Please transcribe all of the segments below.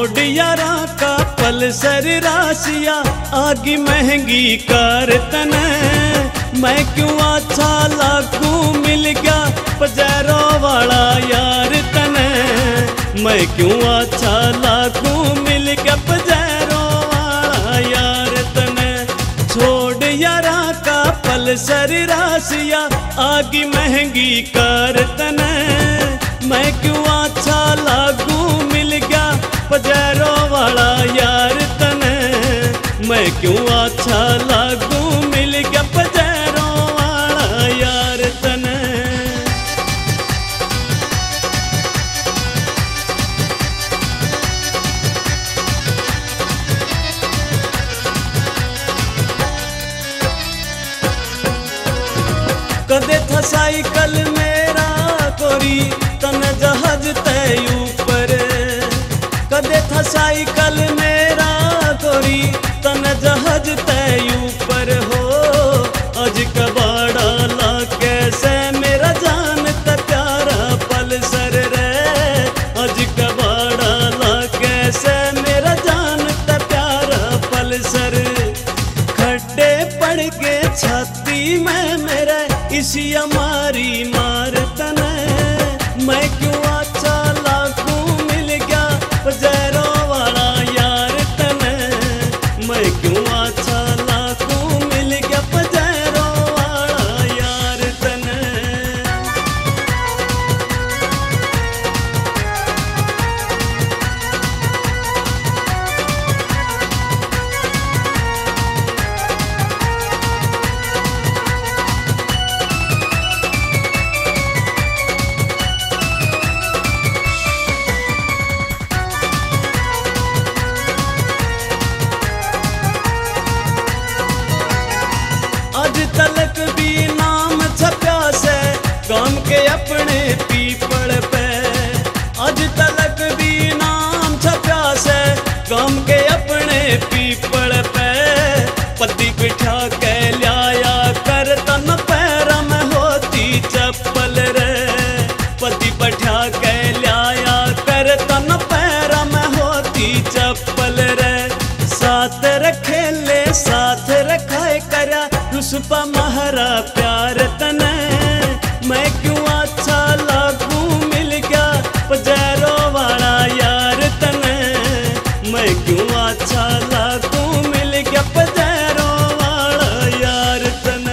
छोड़ यारा का पल्सर राशिया आगी महंगी कार तने। मैं क्यों अच्छा लागू मिल गया पजेरो वाला यार तने। मैं क्यों अच्छा लागू मिल गया पजेरो वाला यार तने। छोड़ यारा का पल्सर राशिया आगी महंगी कार तने। मैं क्यों अच्छा लागू मिल गया पजेरो वाला यार तने। मैं क्यों अच्छा लागू मिल गया पजेरो वाला यार तने। कदे था साइकिल मेरा कोरी तन जहाज तय ऊपर। कदे था साइकिल मेरा कोरी तन जहाज तय ऊपर हो। आज कबाड़ा ला कैसे मेरा जानता प्यारा पल्सर रे। आज कबाड़ा ला कैसे मेरा जानता प्यारा पल्सर। खड्डे पड़ के छाती में मेरे इसी हमारी मार तने। मैं क्यों अच्छा लागू मिल गया पजेरो वाला यार तने। मैं क्यों अच्छा लागू मिल गया पजेरो वाला यार तने। आज तलक भी नाम छपा से गांव के अपने पीपल पे। आज तलक भी नाम छपा से गांव के अपने पीपल पे। पति बिठा के लाया कर तन पैर में होती चप्पल रे। पति बिठा के लाया कर तन पैर में होती चप्पल रे। साथ रखे ले साथ रखाए करा रुसपा महरा प्यार तने। मैं क्यों अच्छा लागू मिल गया पजेरो वाला यार तने। मैं क्यों अच्छा लागू मिल गया पजेरो वाला यार तने।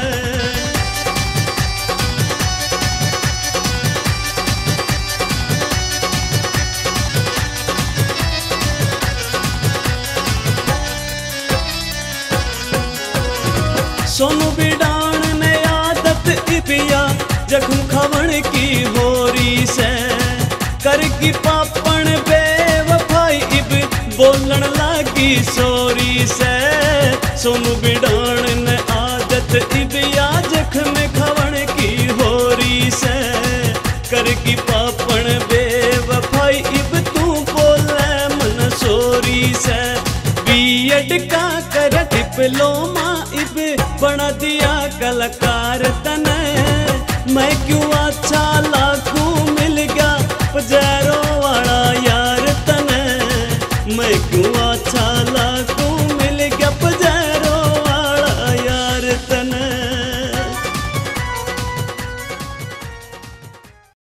सोनू बिडान ने आदत इपिया जख्म खवण की होरी से। कर की पापण बेवफाई इब बोलन लागी सोरी से। सोनू बिडान ने आदत इपिया जख्म खवण की होरी से। कर की पापण बेवफाई इब तू बोले मन सोरी से। बीएड का कर डिप्लोमा इब बना दिया कलाकार तने। मैं क्यों अच्छा लागू